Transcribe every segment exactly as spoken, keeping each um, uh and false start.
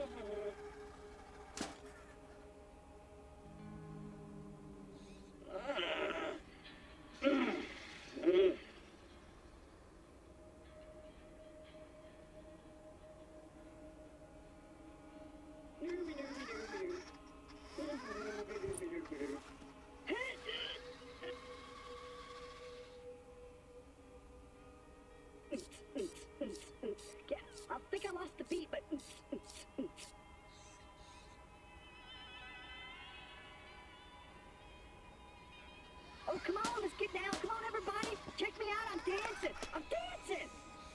Yeah, I think I lost the beat, but oh, come on, let's get down. Come on, everybody. Check me out. I'm dancing. I'm dancing.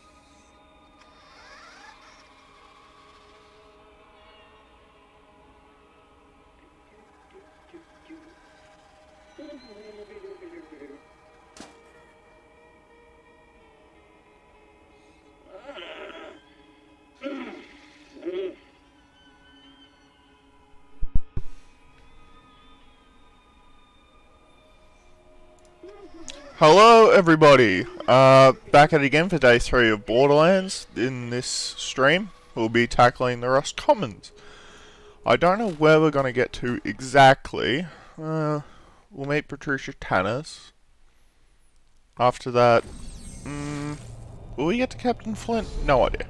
Hello everybody, uh, back at it again for day three of Borderlands. In this stream, we'll be tackling the Rust Commons. I don't know where we're going to get to exactly. Uh, we'll meet Patricia Tannis. After that, mm, will we get to Captain Flint? No idea.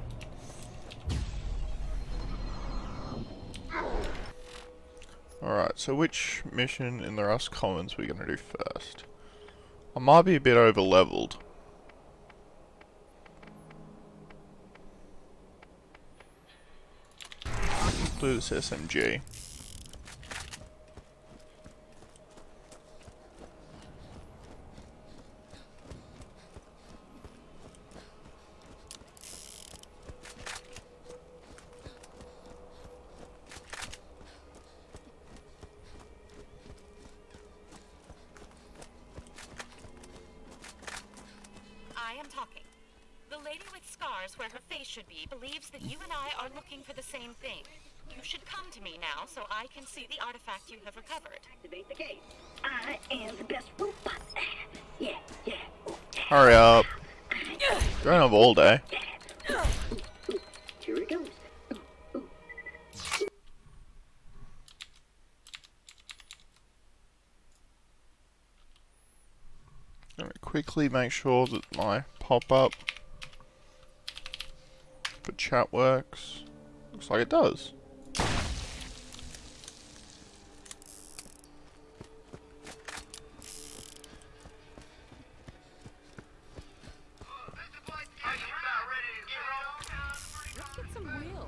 Alright, so which mission in the Rust Commons are we going to do first? I might be a bit over leveled. Let's do this S M G. I am talking. The lady with scars where her face should be believes that you and I are looking for the same thing. You should come to me now so I can see the artifact you have recovered. Activate the gate. I am the best robot. Yeah, yeah. Oh, yeah. Hurry up. Going up all day. Here it goes. Gonna quickly make sure that my pop-up for chat works. Looks like it does. Let's get some wheels.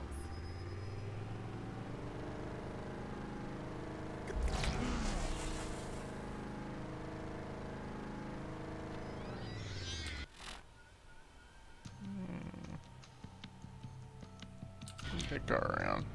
Okay, go around.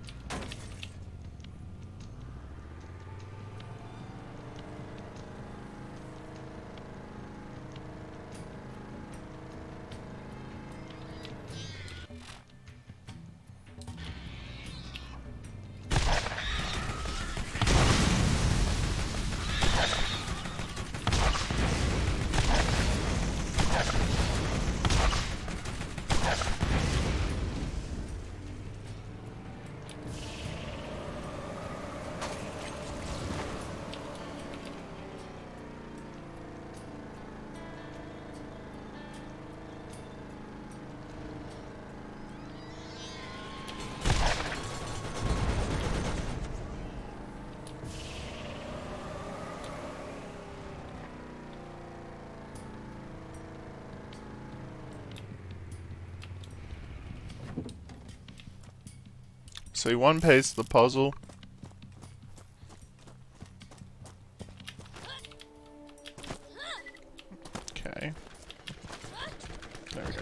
See, one piece of the puzzle. Okay. There we go.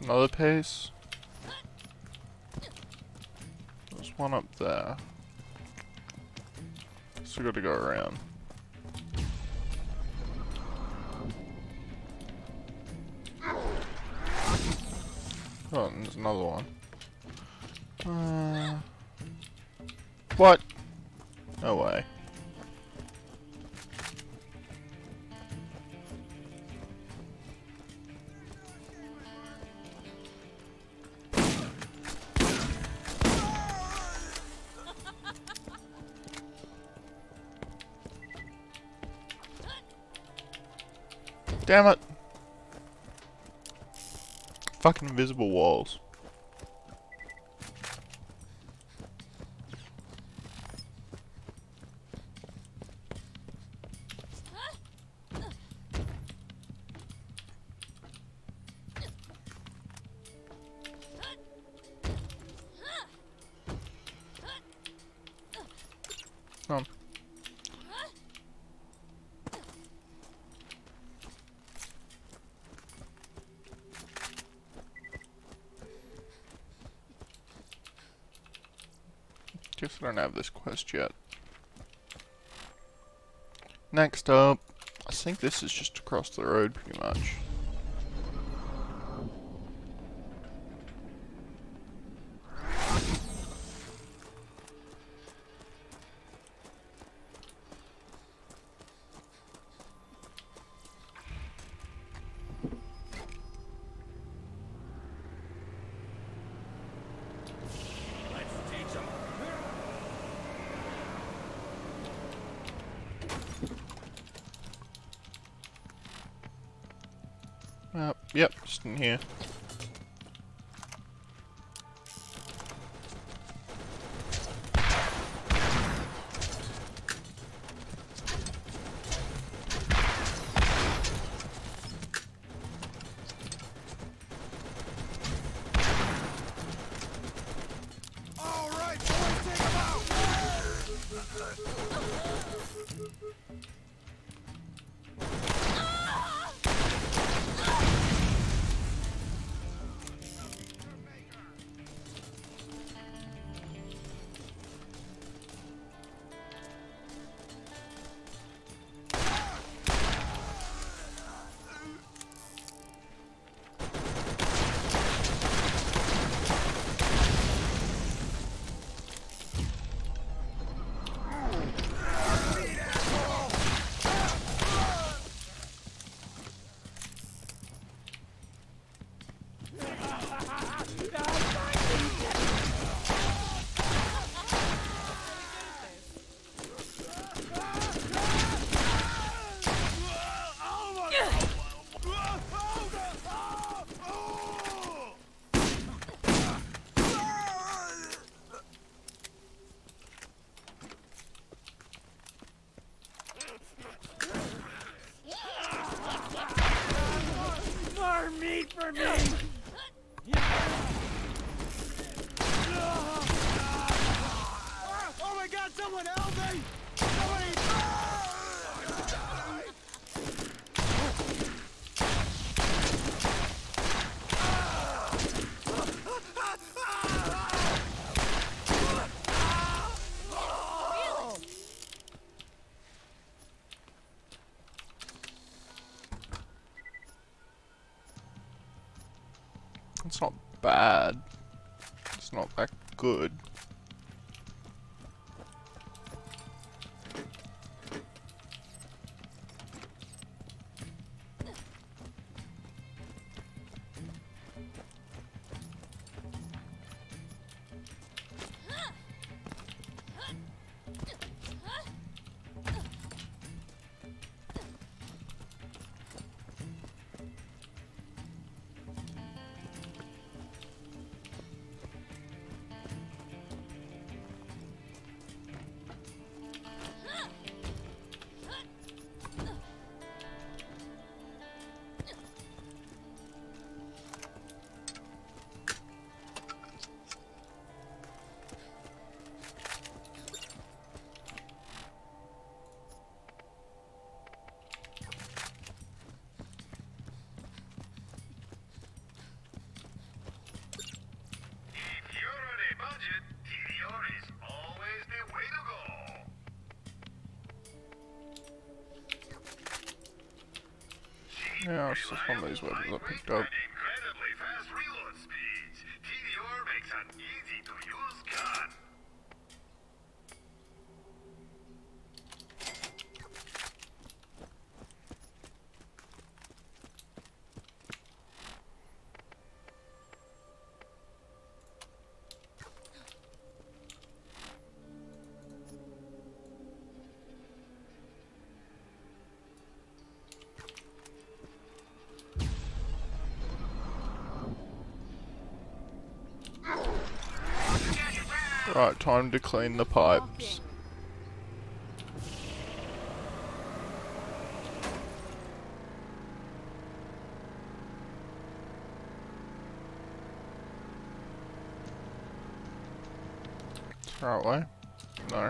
Another piece. There's one up there. So we gotta go around. Oh, and there's another one. Uh, what? No way. Damn it! Fucking invisible walls. Come on. Guess I don't have this quest yet. Next up, I think this is just across the road pretty much. Uh, yep, just in here. All right, boys, take him out. More meat for me! Oh my god, someone help me! Somebody! It's not bad. It's not that good. Yeah, it's just one of these weapons I picked up. Incredibly fast reload speeds. T D R makes an easy to use gun. Right, time to clean the pipes. Right way? No.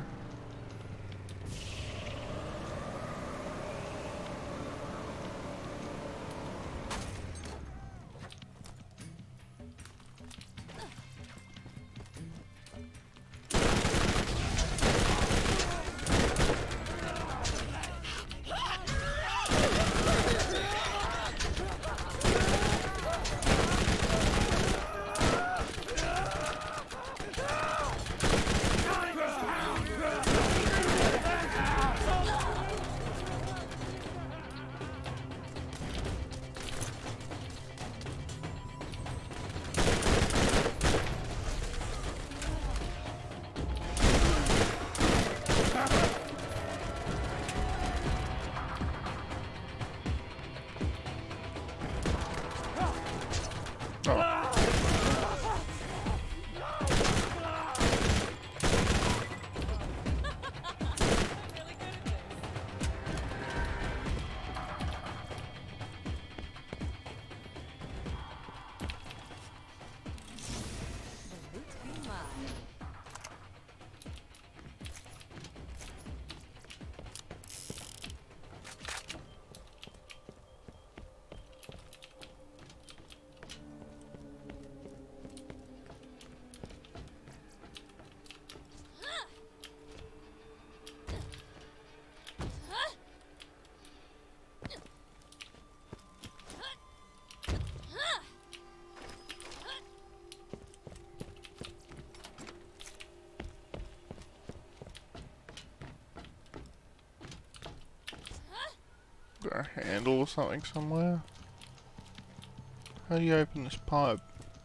Got a handle or something somewhere? How do you open this pipe?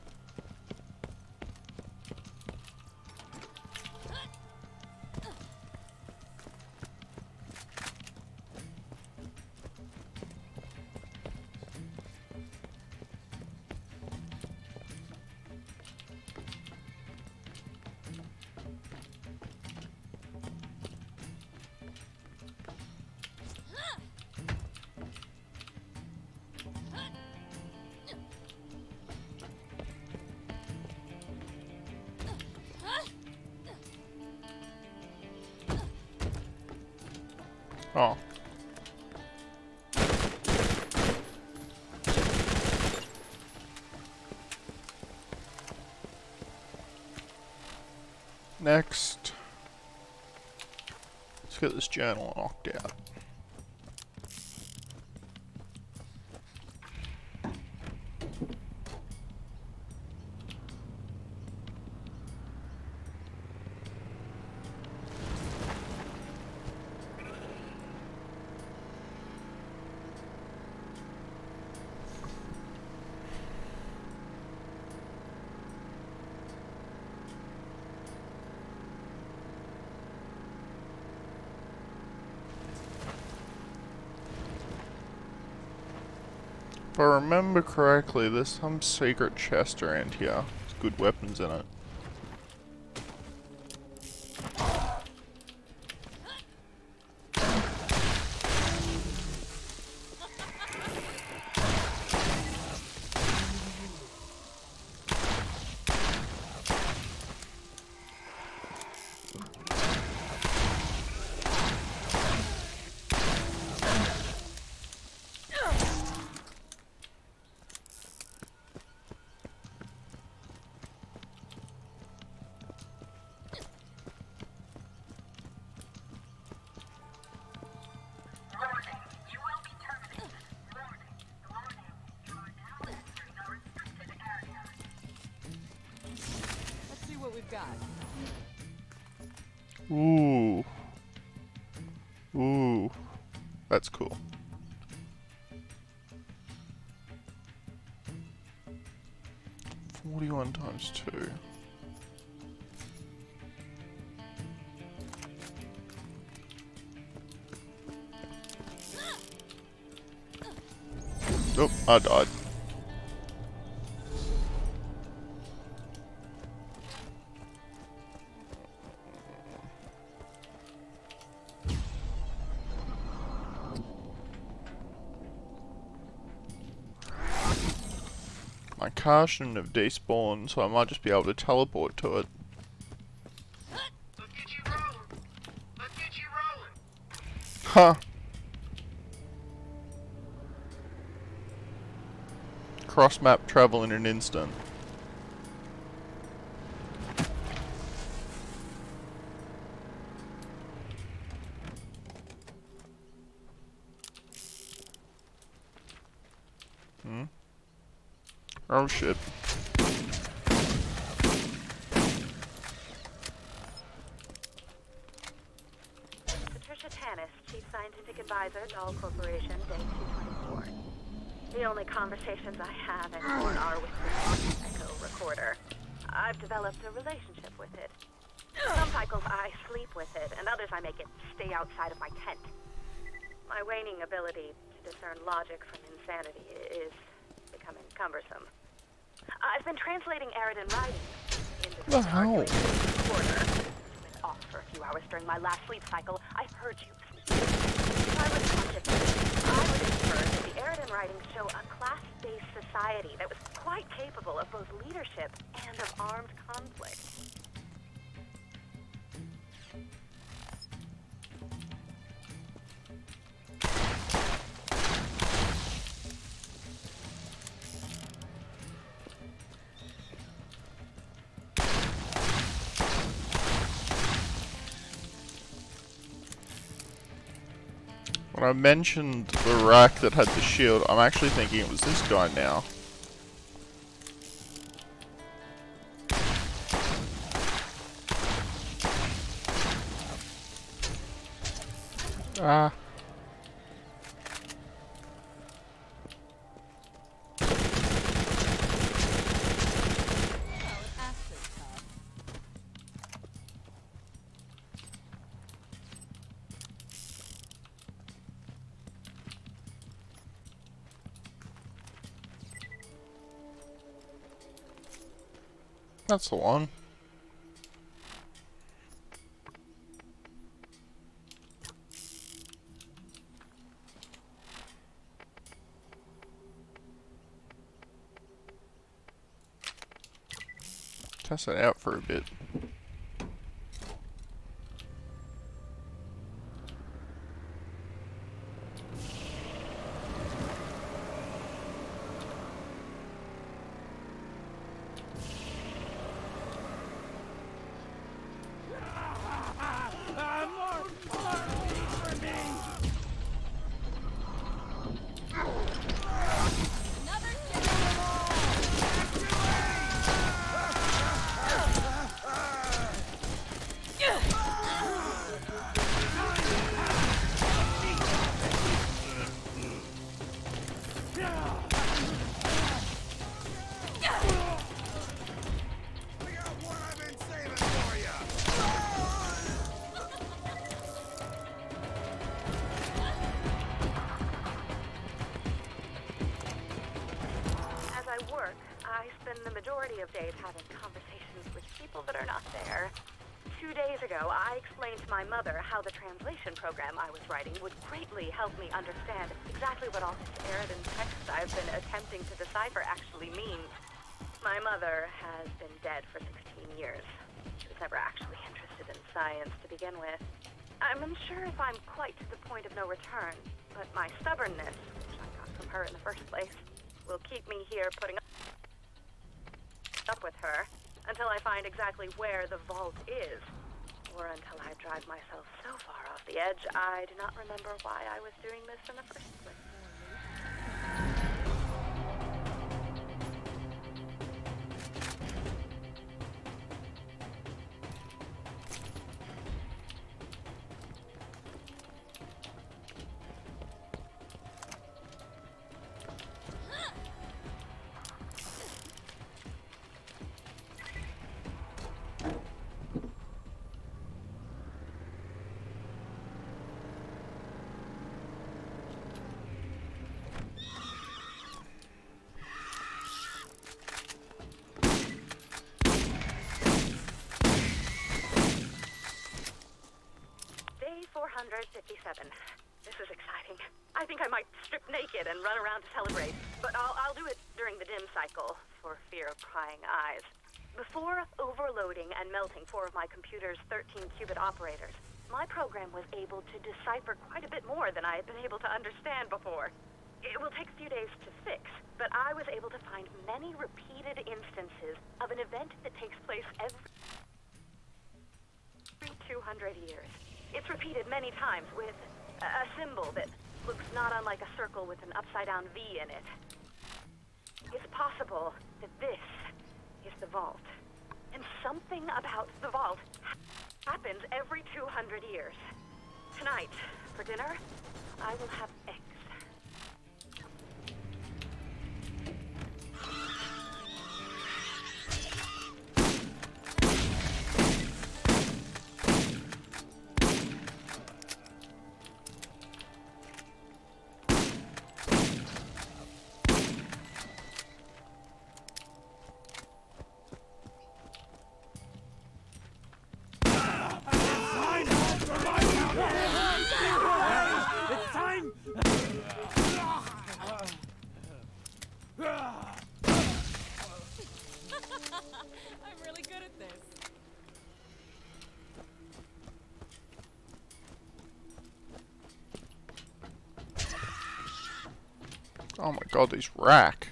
Oh. Next, let's get this journal knocked out. If I remember correctly, there's some secret chest around here with good weapons in it. got? Ooh. Ooh. That's cool. forty-one times two. Oh, I died. My car shouldn't have despawned, so I might just be able to teleport to it. Let's get you rolling. Let's get you rolling. Huh. Cross map travel in an instant. Hmm? Oh shit. Patricia Tanis, Chief Scientific Advisor, Dahl Corporation, Day two twenty-four. The only conversations I have anymore are with this echo recorder. I've developed a relationship with it. Some cycles I sleep with it, and others I make it stay outside of my tent. My waning ability to discern logic from insanity is becoming cumbersome. I've been translating Eridan writing into The hell? recorder. It's been off for a few hours during my last sleep cycle. I heard you speak. If I was conscious, I would infer that the Eridan writings show a class-based society that was quite capable of both leadership and of armed conflict. When I mentioned the rack that had the shield, I'm actually thinking it was this guy now. Ah. That's the one. Test it out for a bit. of days having conversations with people that are not there. Two days ago, I explained to my mother how the translation program I was writing would greatly help me understand exactly what all this Eridan text I've been attempting to decipher actually means. My mother has been dead for sixteen years. She was never actually interested in science to begin with. I'm unsure if I'm quite to the point of no return, but my stubbornness, which I got from her in the first place, will keep me here putting up with her until I find exactly where the vault is, or until I drive myself so far off the edge I do not remember why I was doing this in the first place. fifty-seven. This is exciting. I think I might strip naked and run around to celebrate, but I'll, I'll do it during the dim cycle, for fear of prying eyes. Before overloading and melting four of my computer's thirteen qubit operators, my program was able to decipher quite a bit more than I had been able to understand before. It will take a few days to fix, but I was able to find many repeated instances of an event that takes place every two hundred years. It's repeated many times with a symbol that looks not unlike a circle with an upside-down V in it. It's possible that this is the vault. And something about the vault ha happens every two hundred years. Tonight, for dinner, I will have eggs. I'm really good at this. Oh my god, these rack.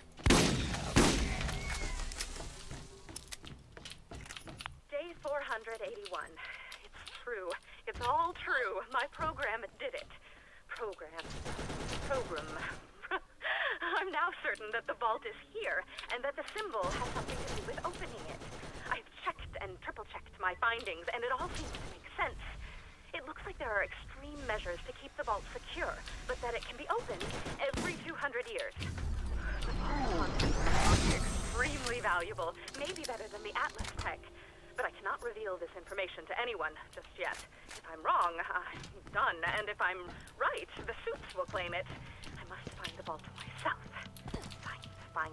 Day four hundred eighty-one. It's true. It's all true. My program did it. Program. Program. I'm now certain that the vault is here, and that the symbol has something to do with opening it. I've checked and triple-checked my findings, and it all seems to make sense. It looks like there are extreme measures to keep the vault secure, but that it can be opened every two hundred years. The vault is extremely valuable, maybe better than the Atlas tech, but I cannot reveal this information to anyone just yet. If I'm wrong, I'm done, and if I'm right, the suits will claim it. I must find the vault myself. Find, find.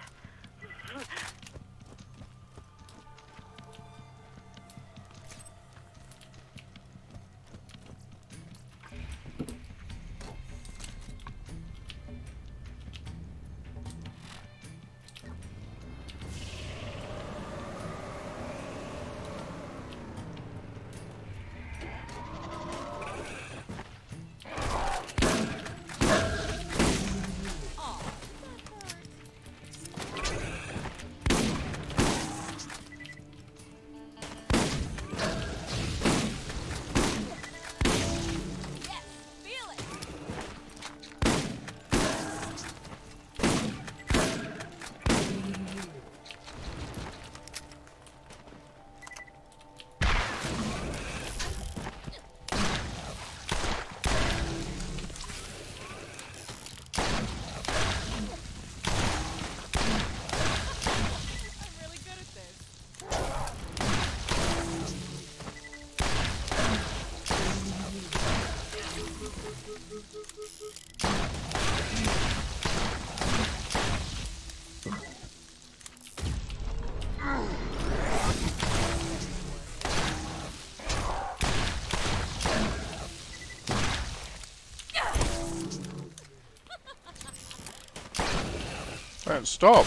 Don't stop.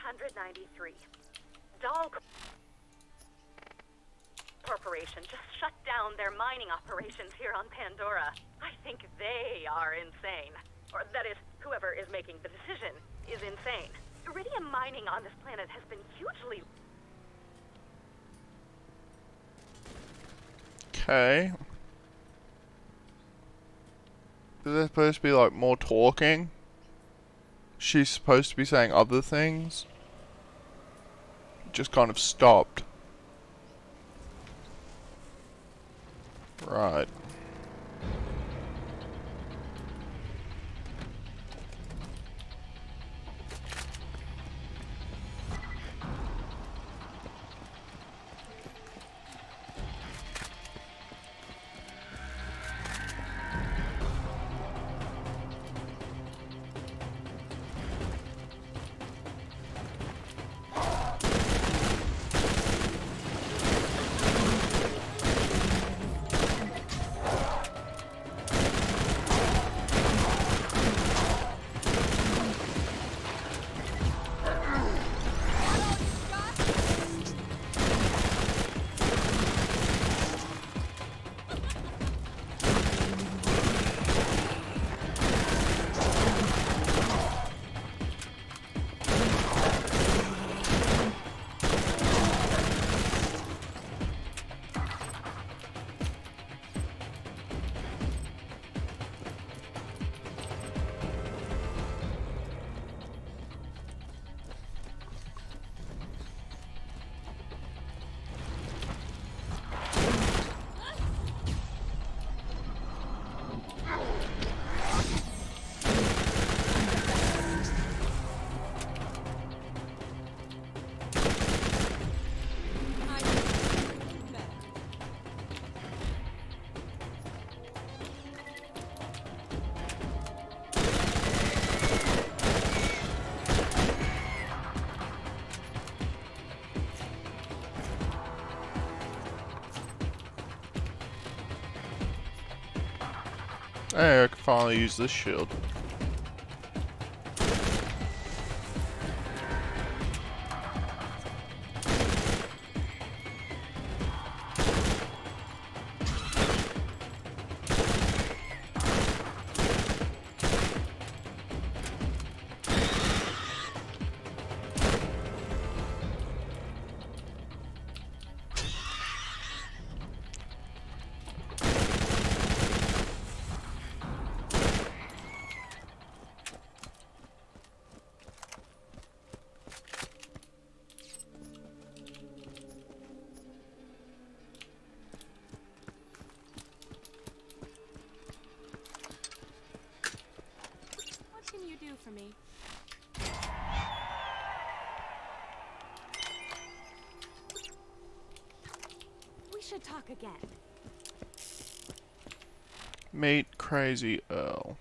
ninety-three. Doll Corporation just shut down their mining operations here on Pandora. I think they are insane. Or that is, whoever is making the decision is insane. Iridium mining on this planet has been hugely... Okay. Is there supposed to be like more talking? She's supposed to be saying other things? Just kind of stopped. Right. Hey, I can finally use this shield. What can you do for me? We should talk again. Meet Crazy Earl.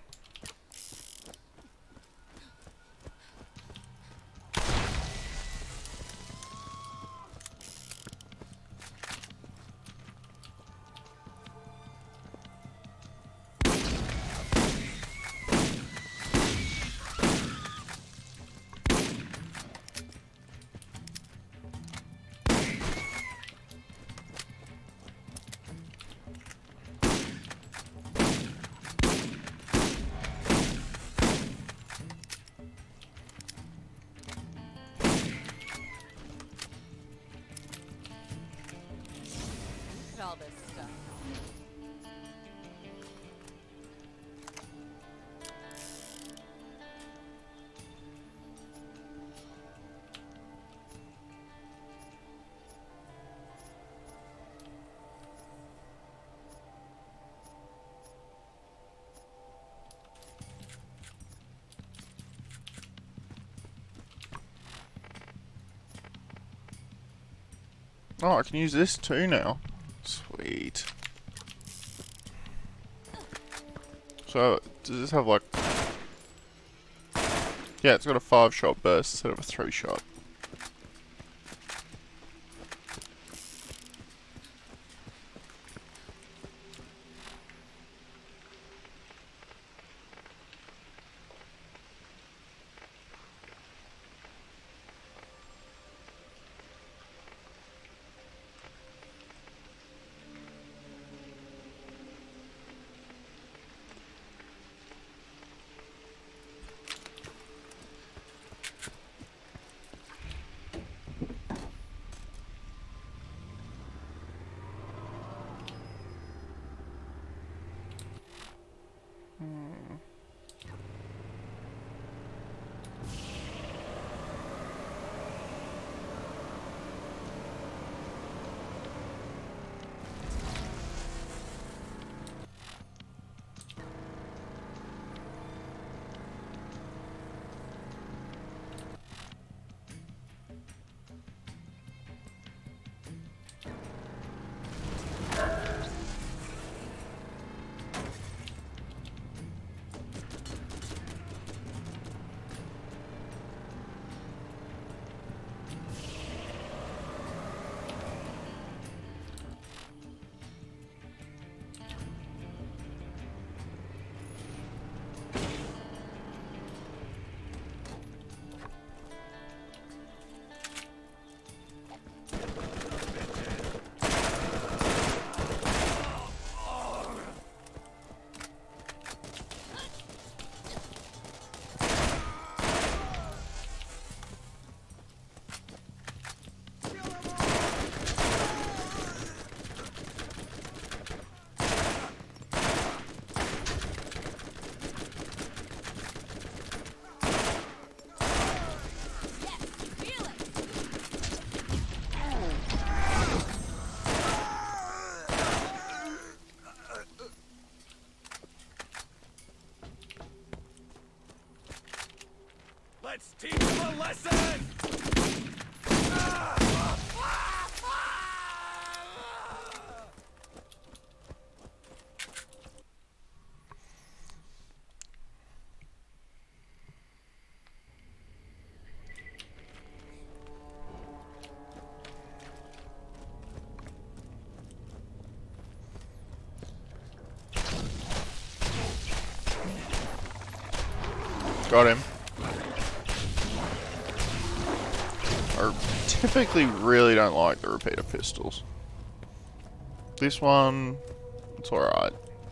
Look at all this stuff. Oh, I can use this too now. Sweet. So, does this have like... Yeah, it's got a five shot burst instead of a three shot. Let's teach them a lesson! Got him. I typically really don't like the repeater pistols. This one, it's alright.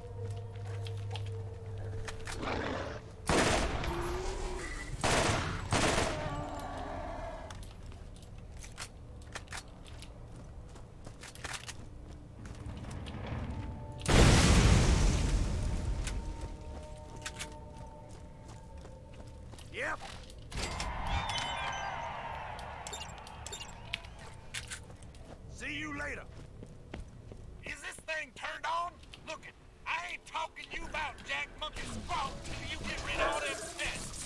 Yep. See you later. Is this thing turned on? Look it, I ain't talking to you about Jack Monkey's fault till you get rid of all them pests.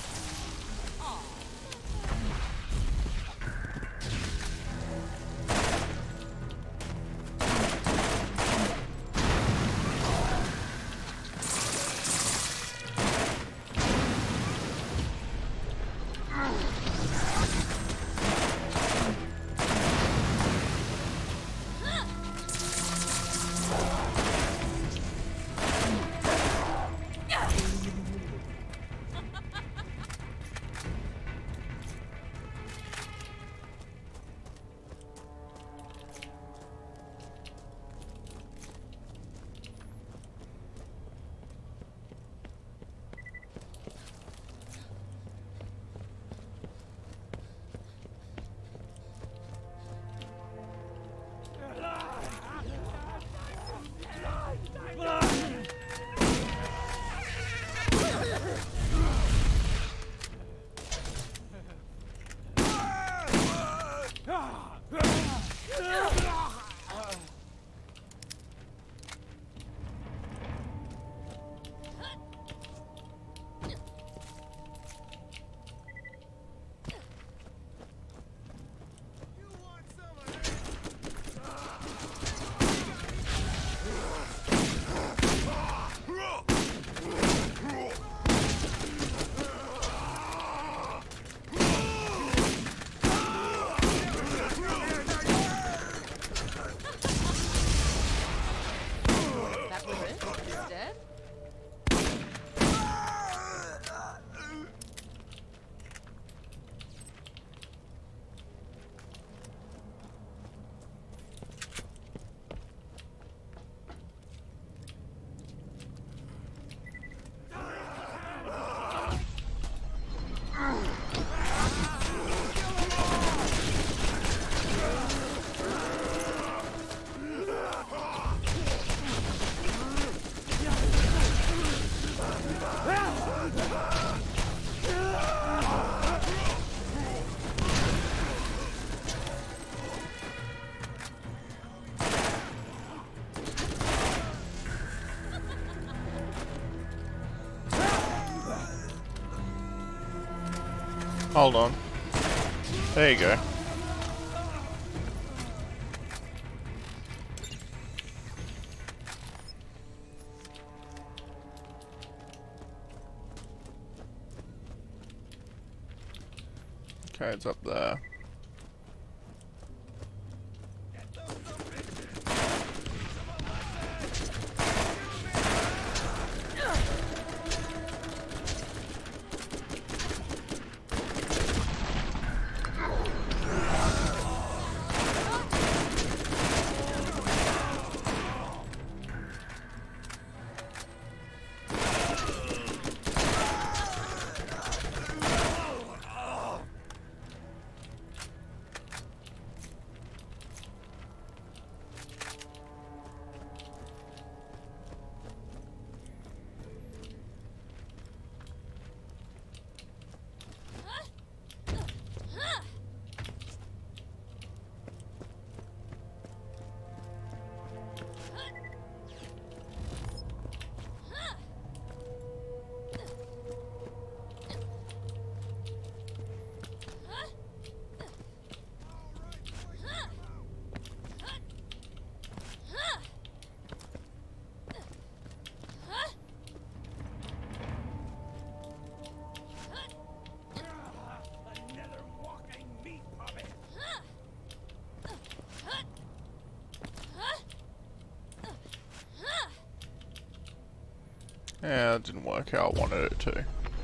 Hold on. There you go. Okay, it's up there. Yeah, it didn't work how I wanted it to.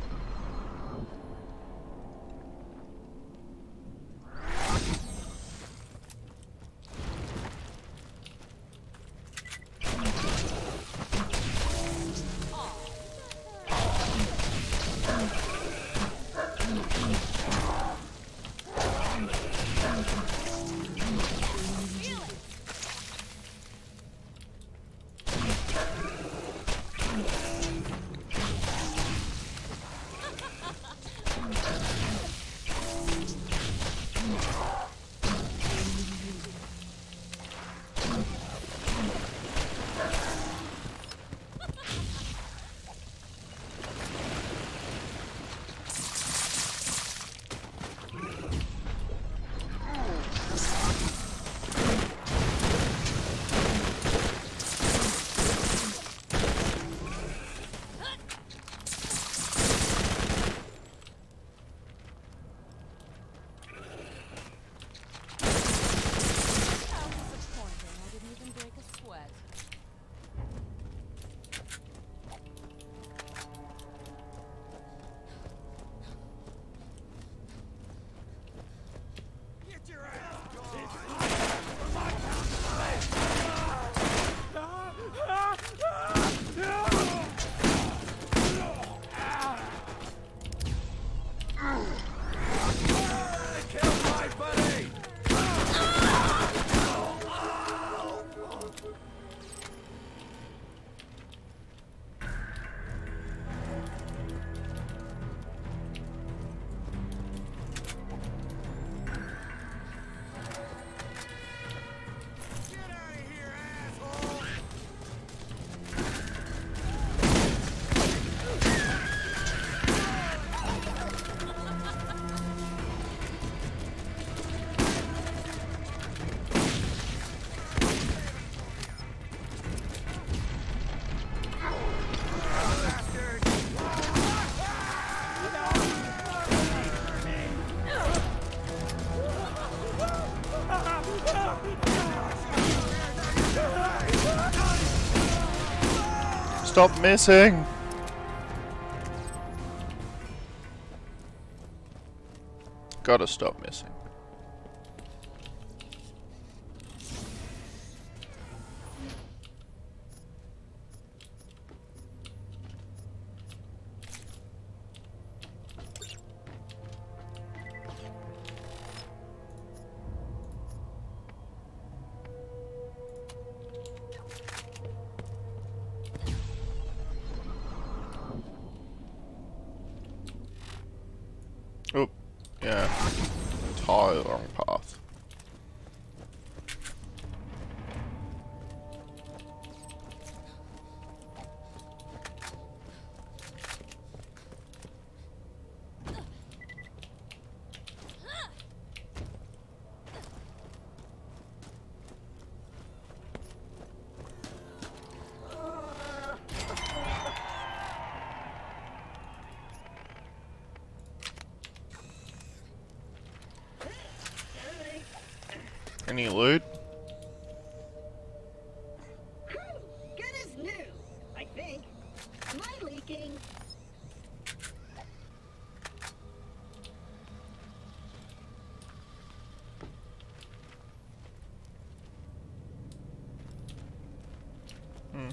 Stop missing! Gotta stop missing. Oh, yeah. Entirely wrong path. Any loot? Good as new, I think. Am I leaking? Hmm.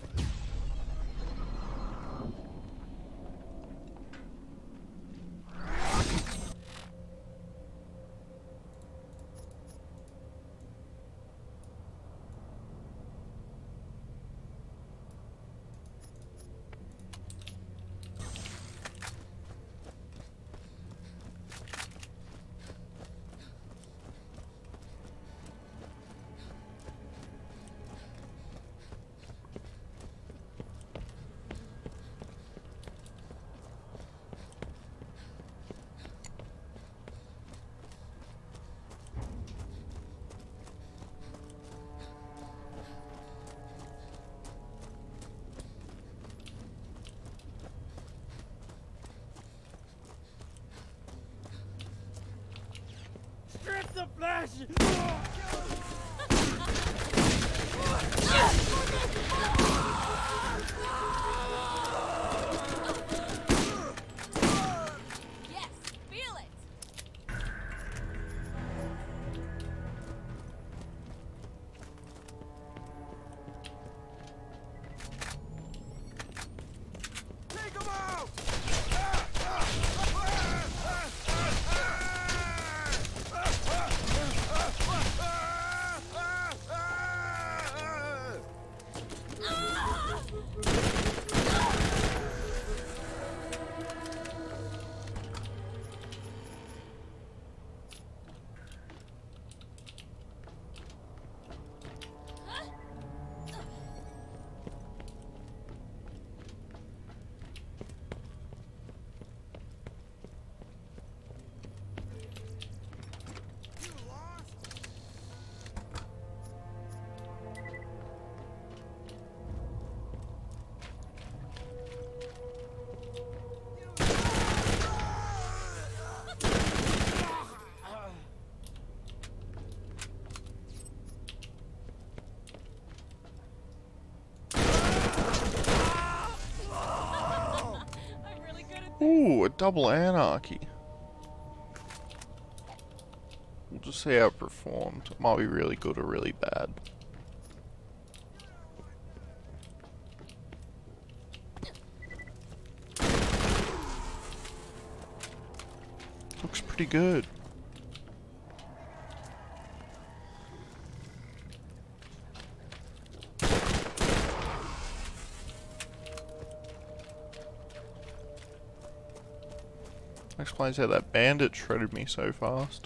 Strip the flesh! Ooh, a double anarchy. We'll just see how it performed. It might be really good or really bad. Looks pretty good. Explains how that bandit shredded me so fast.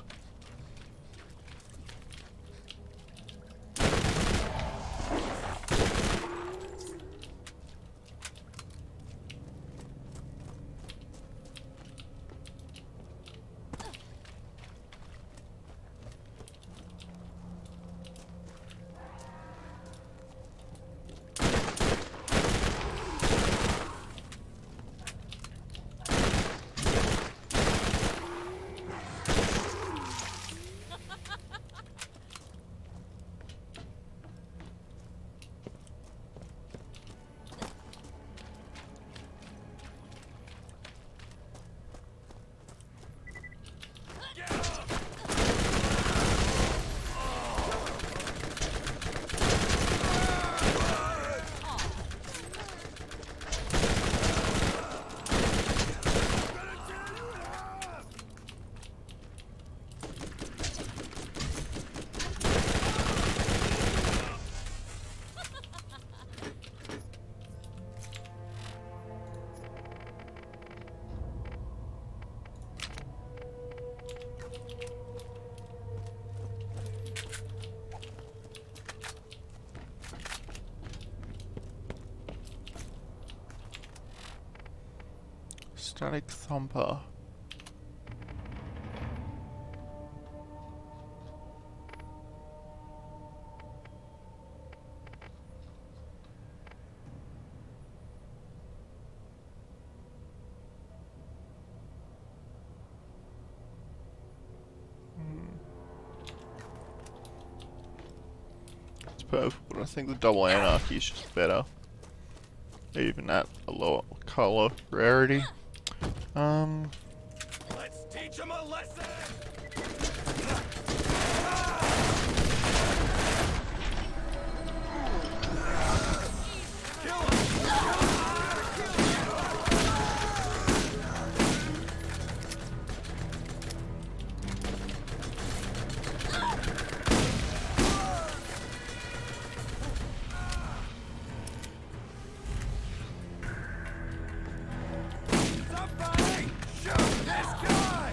Static thumper. It's perfect, but I think the double anarchy is just better. Even at a lower color rarity. Um. Let's teach him a lesson! Somebody shoot this guy!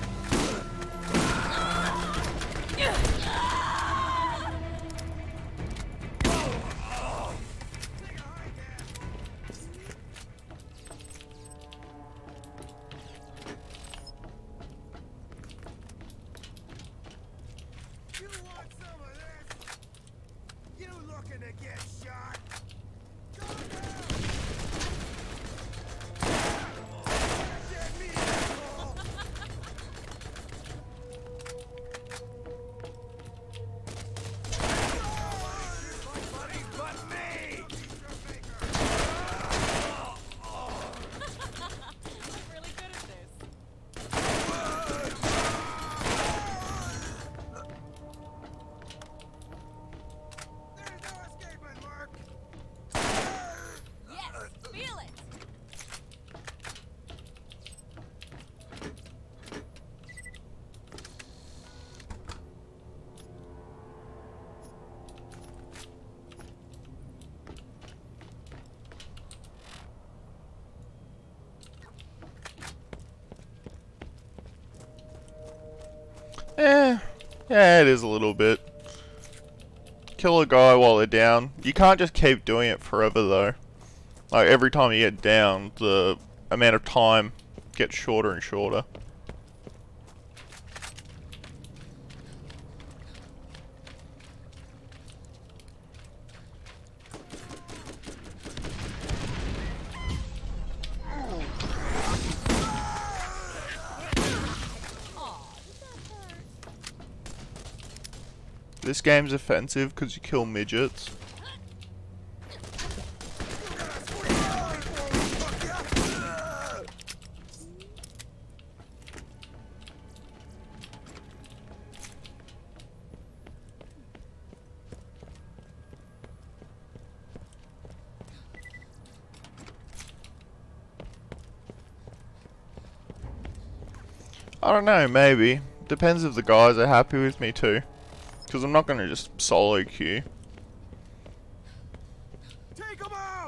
You want some of this? You looking to get shot? Go down! Get me, asshole! Nobody but me! I'm really good at this. There's no escaping, Mark! Yes, feel it. Eh, yeah, it is a little bit. Kill a guy while they're down. You can't just keep doing it forever though. Like every time you get down, the amount of time gets shorter and shorter. This game's offensive because you kill midgets. I don't know, maybe. Depends if the guys are happy with me too. Because I'm not going to just solo queue. Take him out!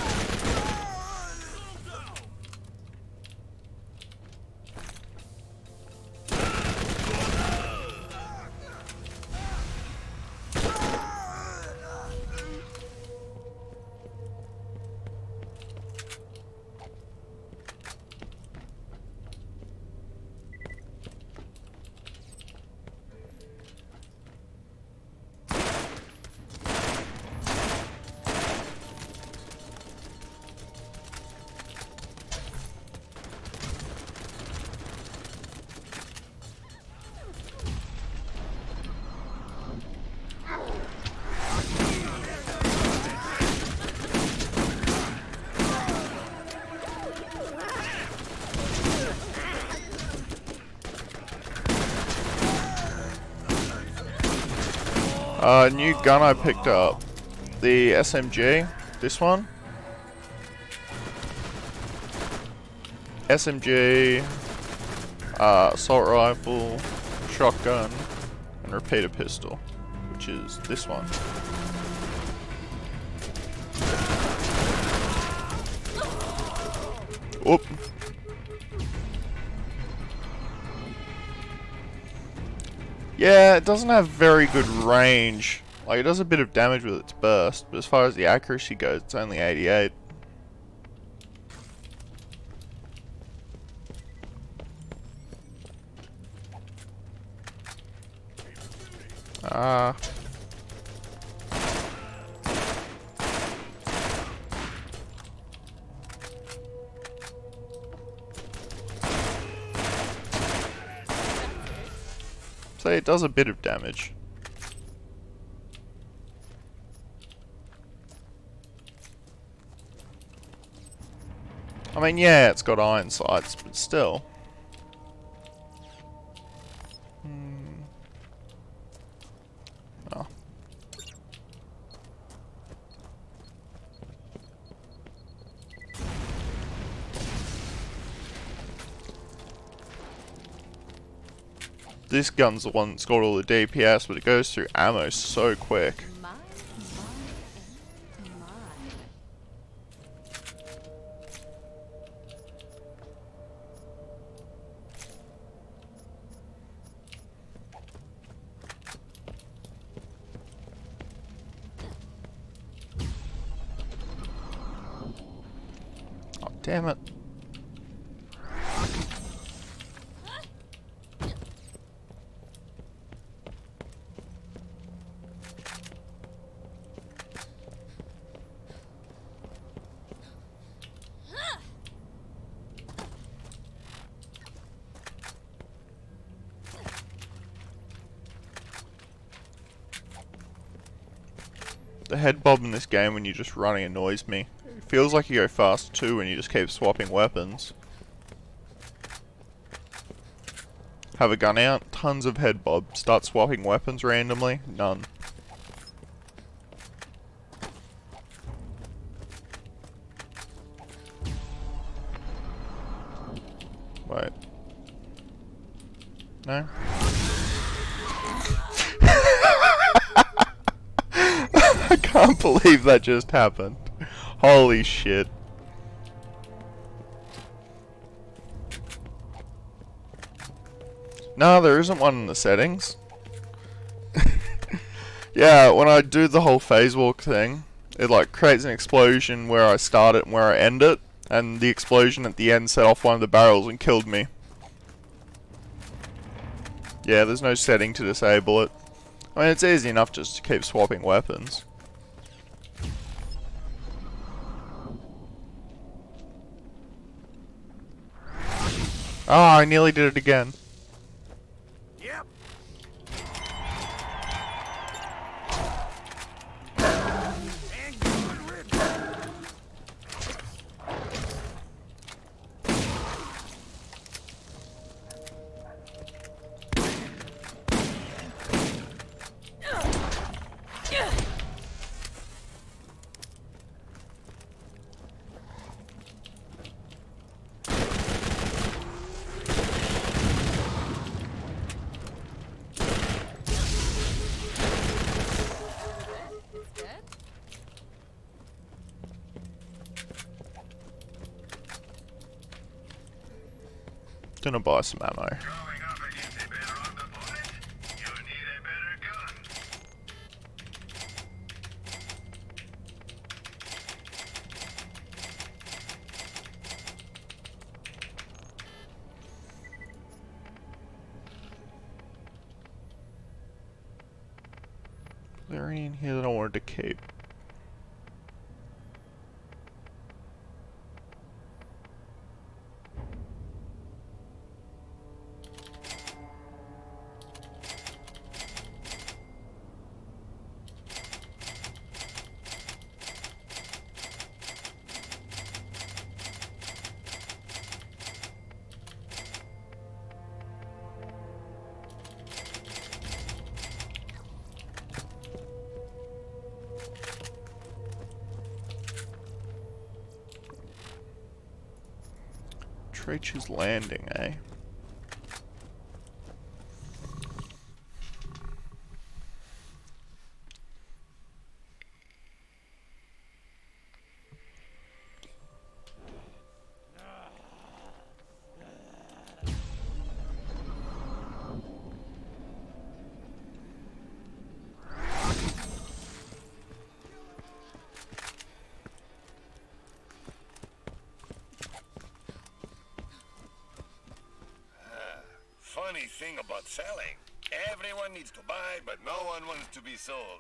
Uh, new gun I picked up. The S M G. This one. S M G. Uh, assault rifle. Shotgun. And repeater pistol. Which is this one. Oop. Yeah, it doesn't have very good range. Like, it does a bit of damage with its burst, but as far as the accuracy goes, it's only eighty-eight. Ah. So it does a bit of damage. I mean, yeah, it's got iron sights, but still. Hmm. Oh. This gun's the one that's got all the D P S, but it goes through ammo so quick. My, my, and my. Oh, damn it. The head bob in this game when you're just running annoys me. It feels like you go fast too when you just keep swapping weapons. Have a gun out, tons of head bob. Start swapping weapons randomly, none. Wait. No? I can't believe that just happened. Holy shit. No, there isn't one in the settings. Yeah, when I do the whole phase walk thing, it like creates an explosion where I start it and where I end it, and the explosion at the end set off one of the barrels and killed me. Yeah, there's no setting to disable it. I mean, it's easy enough just to keep swapping weapons. Oh, I nearly did it again. Yep. And good riddance. Gonna buy some ammo. Going up against a better armed opponent, you need a better gun. Is there any in here that I wanted to keep? Treacher's Landing, eh? Funny thing about selling. Everyone needs to buy, but no one wants to be sold.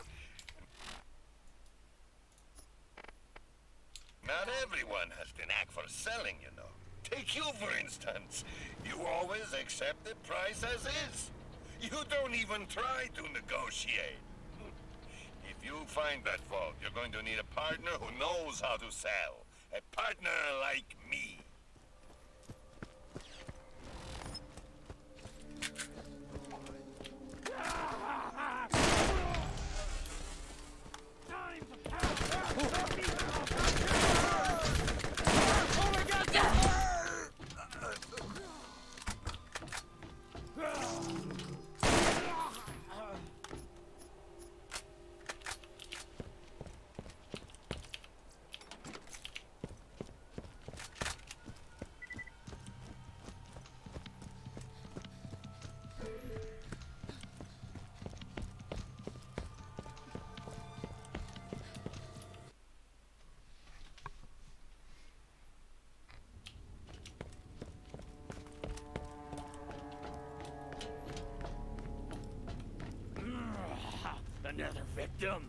Not everyone has the knack for selling, you know. Take you, for instance. You always accept the price as is. You don't even try to negotiate. If you find that fault, you're going to need a partner who knows how to sell. A partner like me. Another victim.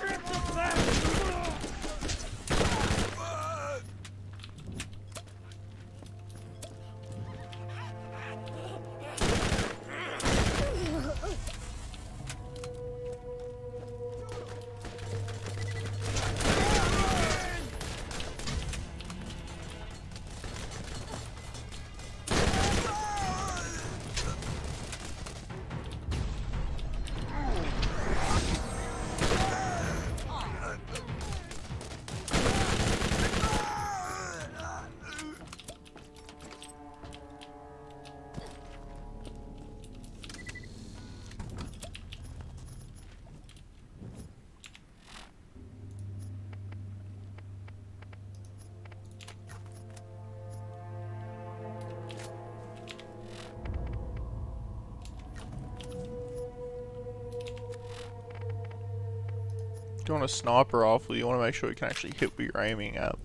Do you want a sniper rifle? You want to make sure you can actually hit what you're aiming at.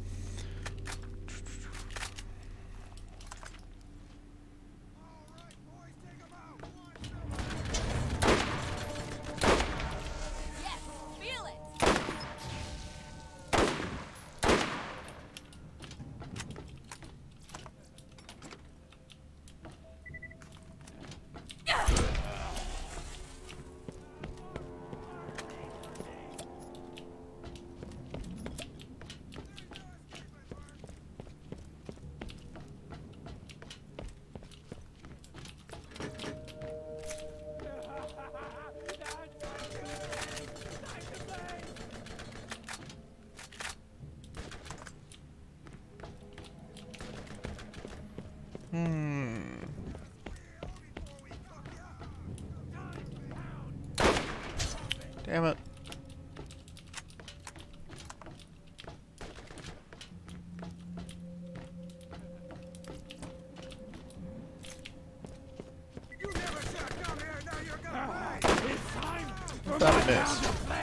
Hmm. Damn it. miss.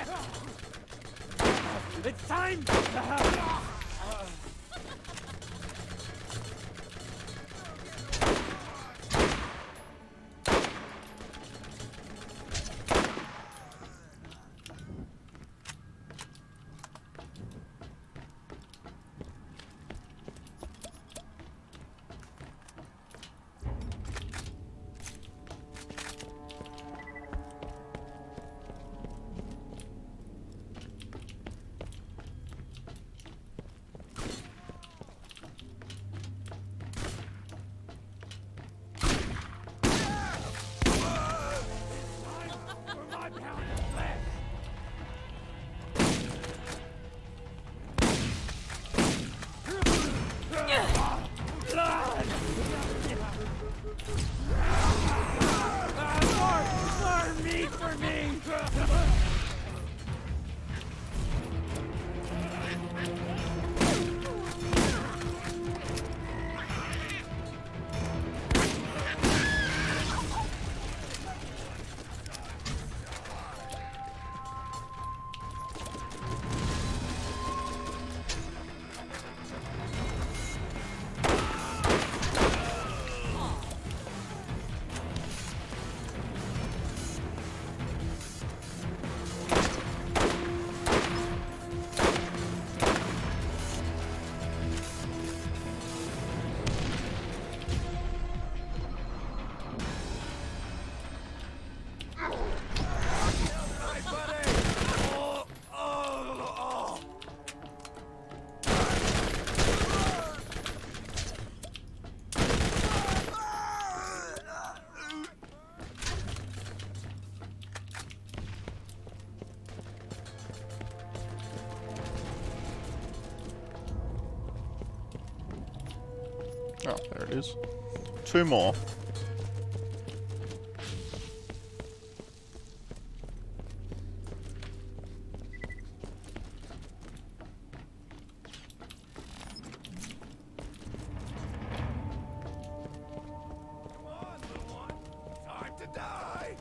It's time! Oh, there it is. Two more. Time to die!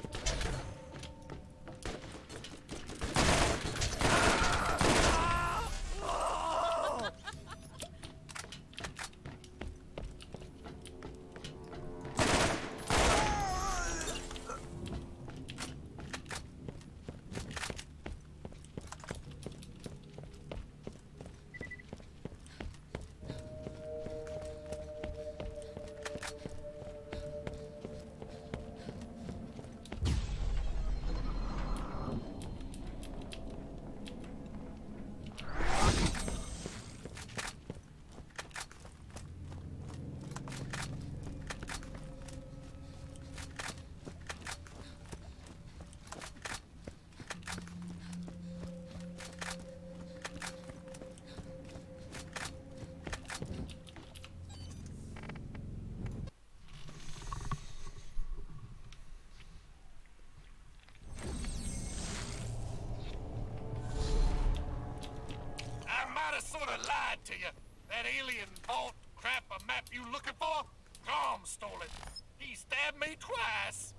Sort of lied to you. That alien vault crap a map you looking for? Tom stole it. He stabbed me twice.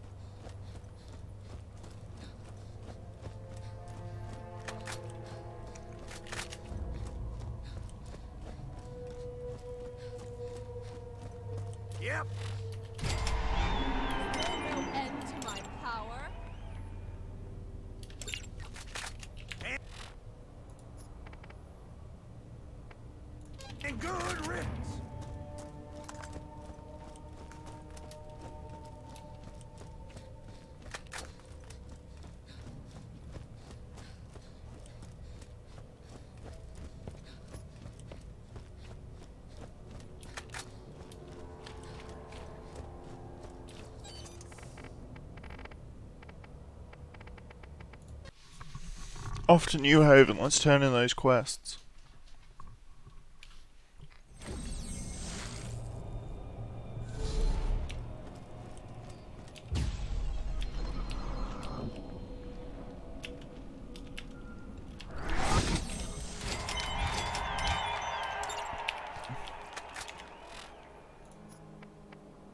Yep. No end to my power. And good riddance. Off to New Haven. Let's turn in those quests.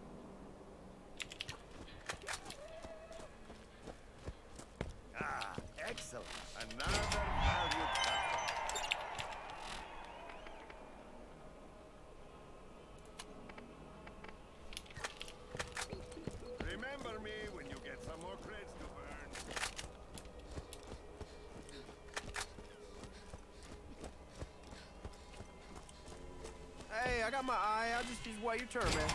Ah, got my eye. I'll just just wait your turn, man.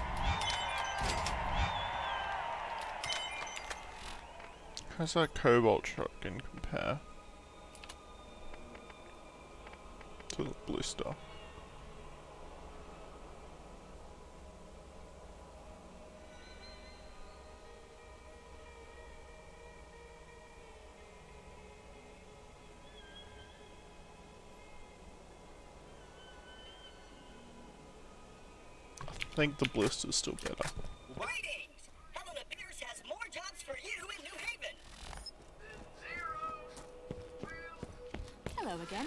How's that cobalt shotgun compare to the blister? I think the blister's still better. Greetings! Helena Pierce has more jobs for you in New Haven. Hello again.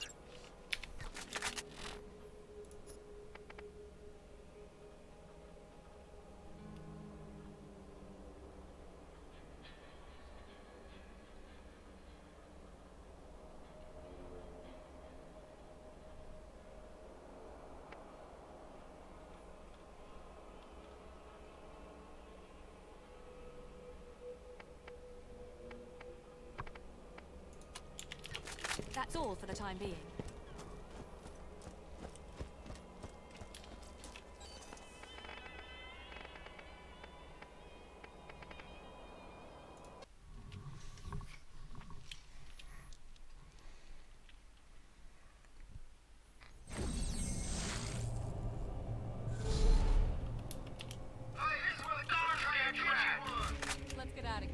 That's all for the time being. Let's get out of here.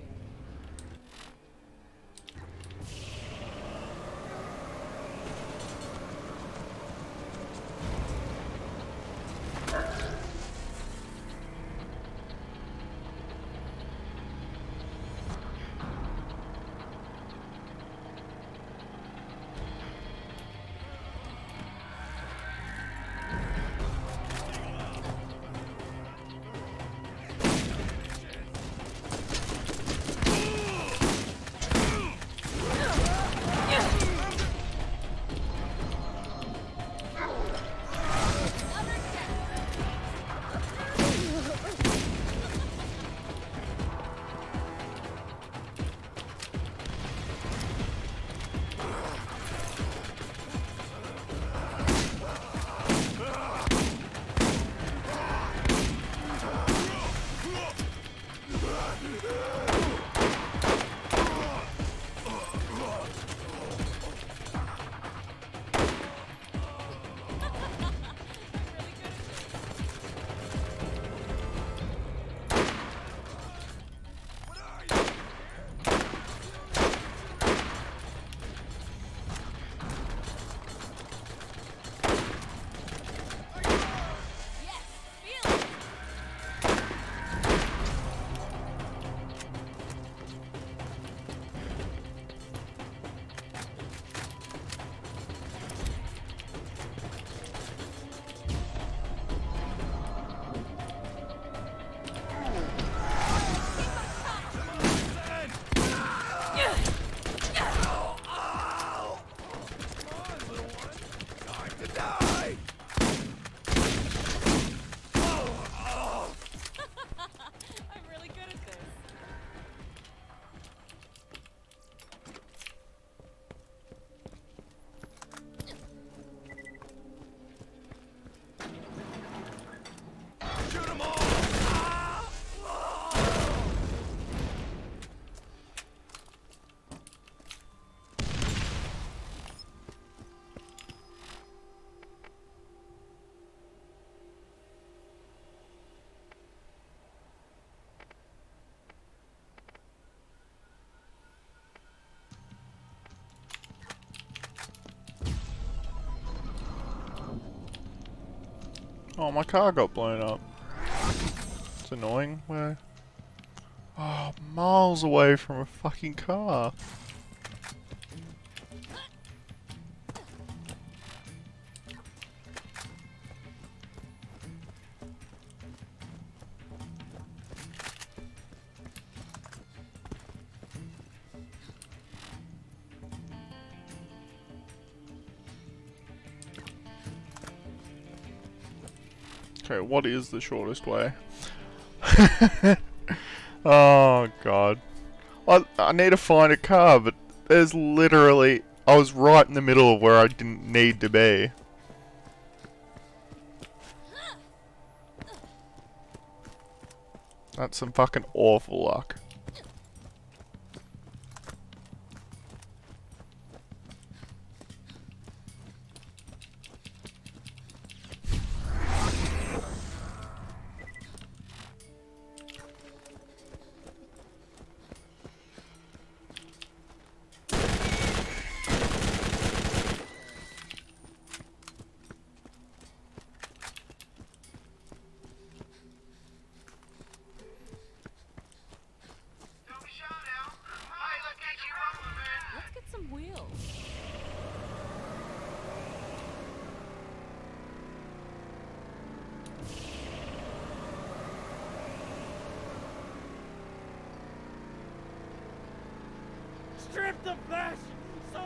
Oh, my car got blown up. It's annoying. Where? Oh, miles away from a fucking car. Okay, what is the shortest way? Oh god. I, I need to find a car, but there's literally... I was right in the middle of where I didn't need to be. That's some fucking awful luck. Let's get some wheels. Strip the flesh! So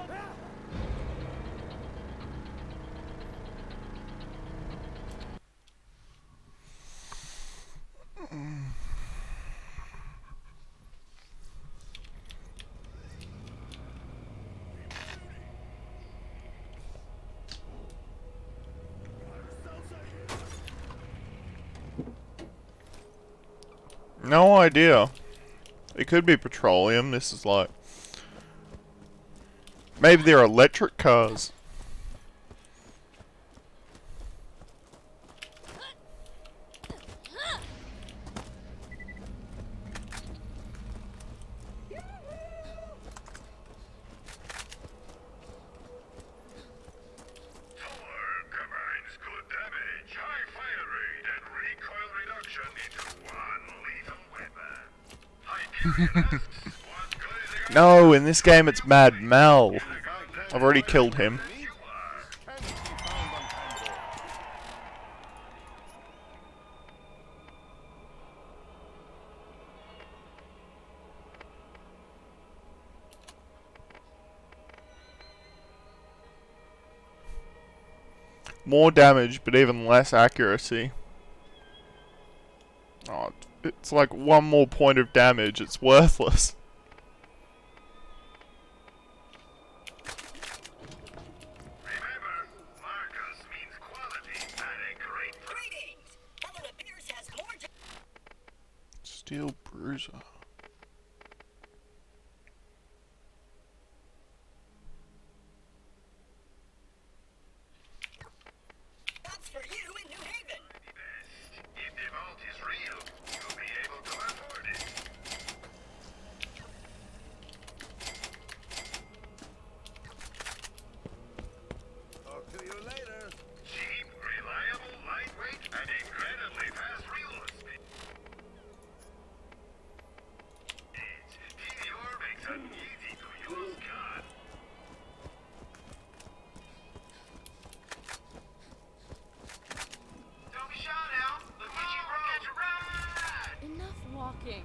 No idea. It could be petroleum. This is like... Maybe they're electric cars. No, in this game it's Mad Mel. I've already killed him. More damage, but even less accuracy. Oh, it's like one more point of damage. It's worthless. Steel Bruiser. That's for you in New Haven. If the vault is real, you'll be able to afford it. Talk to you later. Cheap, reliable, lightweight, and incredibly fast reload speed. T D R makes an easy-to-use gun. Don't be shy now. Look at you, bro. Get your ride. Enough walking.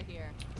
of here.